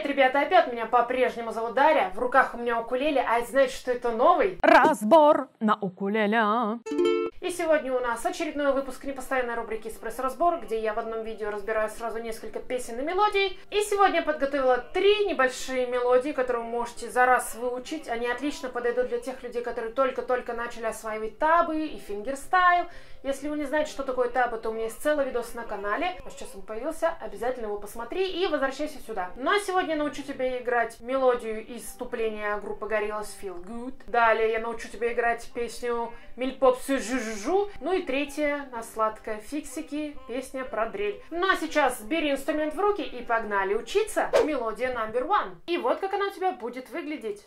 ребята, опять меня по-прежнему зовут Дарья. В руках у меня укулеле, а это значит, что это новый разбор на укулеле. И сегодня у нас очередной выпуск непостоянной рубрики «Экспресс-разбор», где я в одном видео разбираю сразу несколько песен и мелодий. И сегодня я подготовила 3 небольшие мелодии, которые вы можете за раз выучить. Они отлично подойдут для тех людей, которые только-только начали осваивать табы и фингерстайл. Если вы не знаете, что такое табы, то у меня есть целый видос на канале. А сейчас он появился, обязательно его посмотри и возвращайся сюда. Ну а сегодня я научу тебя играть мелодию из вступления группы Gorillaz Feel Good. Далее я научу тебя играть песню Мильпоп Жу-Жу-Жу. Ну и третья, на сладкое Фиксики, песня про дрель. Ну а сейчас бери инструмент в руки и погнали учиться. Мелодия номер 1. И вот как она у тебя будет выглядеть.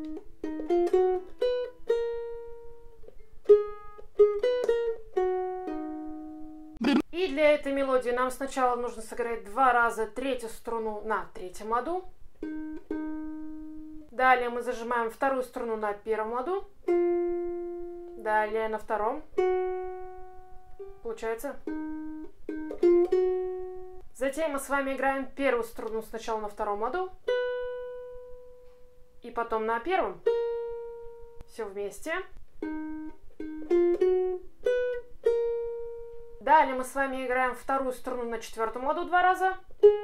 И для этой мелодии нам сначала нужно сыграть 2 раза третью струну на третьем ладу. Далее мы зажимаем вторую струну на первом ладу. Далее на втором. Получается. Затем мы с вами играем первую струну сначала на втором ладу. И потом на первом. Все вместе. Далее мы с вами играем вторую струну на четвертом ладу 2 раза.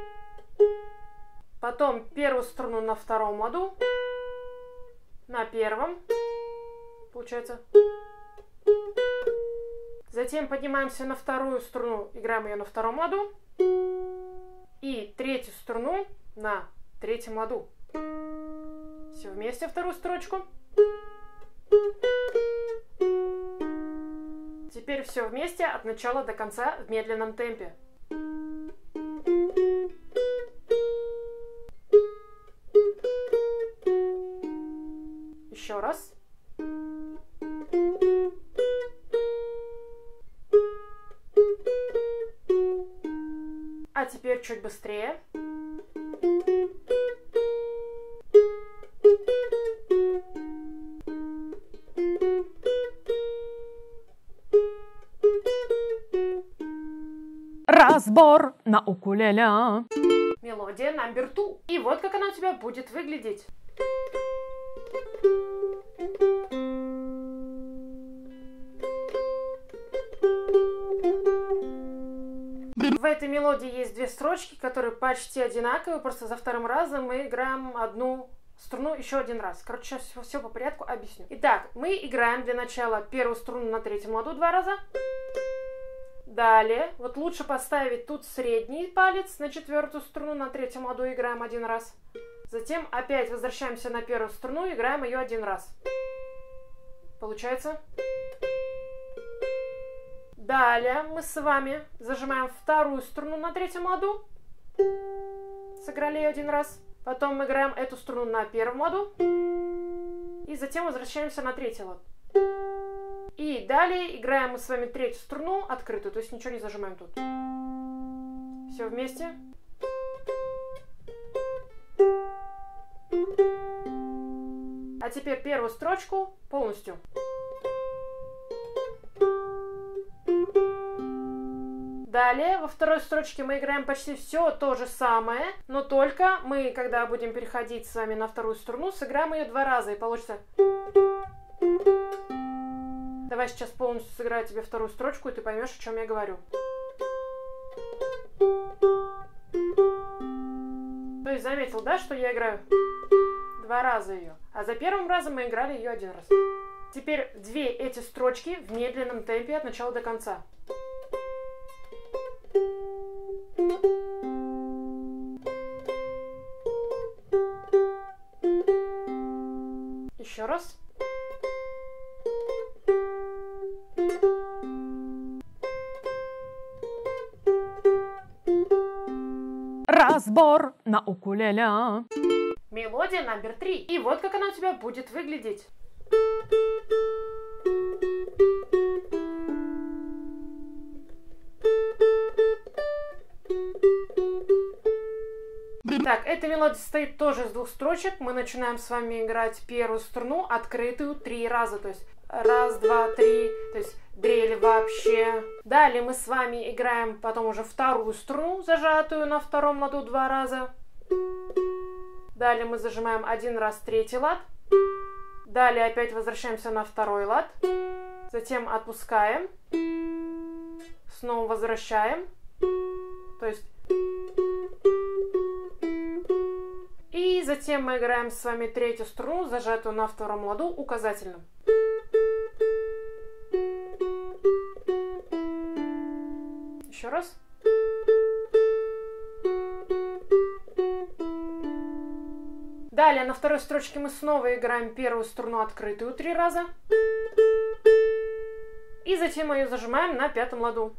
Потом первую струну на втором ладу. На первом. Получается. Затем поднимаемся на вторую струну, играем ее на втором ладу. И третью струну на третьем ладу. Все вместе вторую строчку. Теперь все вместе от начала до конца в медленном темпе. Еще раз. А теперь чуть быстрее. Разбор на укулеле. Мелодия номер 2. И вот как она у тебя будет выглядеть. В этой мелодии есть 2 строчки, которые почти одинаковые, просто за вторым разом мы играем одну струну еще один раз. Короче, сейчас все по порядку объясню. Итак, мы играем для начала первую струну на третьем ладу 2 раза. Далее, вот лучше поставить тут средний палец на четвертую струну, на третьем ладу играем 1 раз. Затем опять возвращаемся на первую струну, играем ее 1 раз. Получается? Далее мы с вами зажимаем вторую струну на третьем ладу. Сыграли ее 1 раз. Потом мы играем эту струну на первом ладу. И затем возвращаемся на третий лад. И далее играем мы с вами третью струну открытую, то есть ничего не зажимаем тут. Все вместе. А теперь первую строчку полностью. Далее, во второй строчке мы играем почти все то же самое, но только мы, когда будем переходить с вами на вторую струну, сыграем ее 2 раза, и получится... Давай сейчас полностью сыграю тебе вторую строчку, и ты поймешь, о чем я говорю. То есть заметил, да, что я играю 2 раза ее, а за первым разом мы играли ее 1 раз. Теперь 2 эти строчки в медленном темпе от начала до конца. Еще раз. Разбор на укулеле. Мелодия номер 3. И вот как она у тебя будет выглядеть. Так, эта мелодия состоит тоже из 2 строчек. Мы начинаем с вами играть первую струну открытую 3 раза. То есть 1, 2, 3. То есть дрель вообще. Далее мы с вами играем потом уже вторую струну, зажатую на втором ладу 2 раза. Далее мы зажимаем один раз третий лад. Далее опять возвращаемся на второй лад. Затем отпускаем. Снова возвращаем. То есть... И затем мы играем с вами третью струну, зажатую на втором ладу указательным. Еще раз. Далее на второй строчке мы снова играем первую струну открытую 3 раза. И затем мы ее зажимаем на пятом ладу.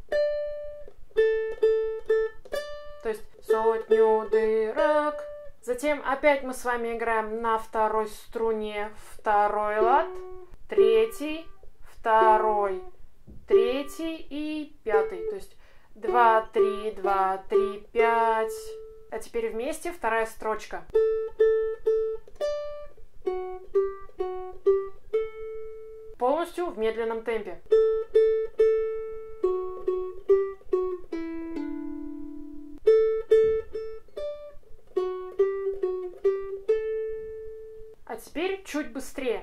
То есть сотню дырок. Затем опять мы с вами играем на второй струне второй лад, третий, второй, третий и пятый. То есть 2, 3, 2, 3, 5. А теперь вместе вторая строчка. Полностью в медленном темпе. А теперь чуть быстрее.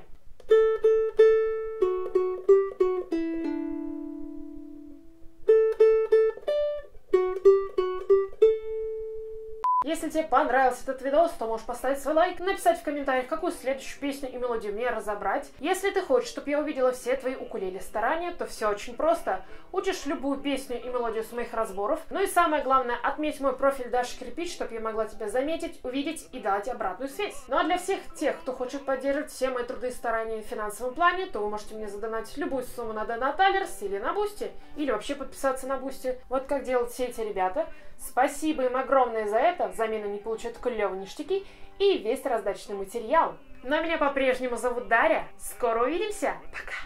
Если тебе понравился этот видос, то можешь поставить свой лайк, написать в комментариях, какую следующую песню и мелодию мне разобрать. Если ты хочешь, чтобы я увидела все твои укулеле старания, то все очень просто. Учишь любую песню и мелодию с моих разборов. Ну и самое главное, отметь мой профиль Даша Кирпич, чтобы я могла тебя заметить, увидеть и дать обратную связь. Ну а для всех тех, кто хочет поддерживать все мои труды и старания в финансовом плане, то вы можете мне задонатить любую сумму на Donat Alerts или на Boosty, или вообще подписаться на Boosty. Вот как делают все эти ребята. Спасибо им огромное за это. Взамен они получают клевые ништяки и весь раздаточный материал. Но меня по-прежнему зовут Дарья. Скоро увидимся. Пока.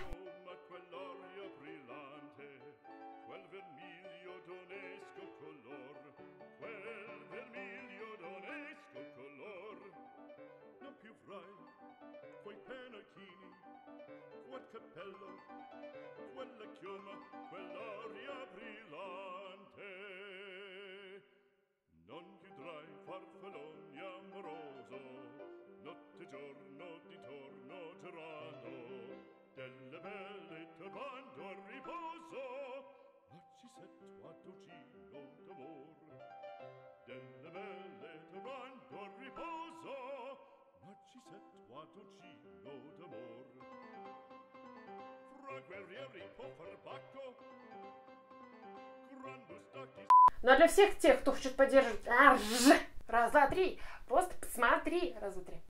Non vedrai farfalloni amoroso, notte giorno di torno tirano, delle belle turbando a riposo, ma ci setto a Tocino d'amor. Delle belle turbando a riposo, ma ci setto a Tocino d'amor. Fra guerrieri può far bacco, grande stacchi. Но для всех тех, кто хочет поддерживать... Раз, два, три. Просто посмотри. Раз, два, три.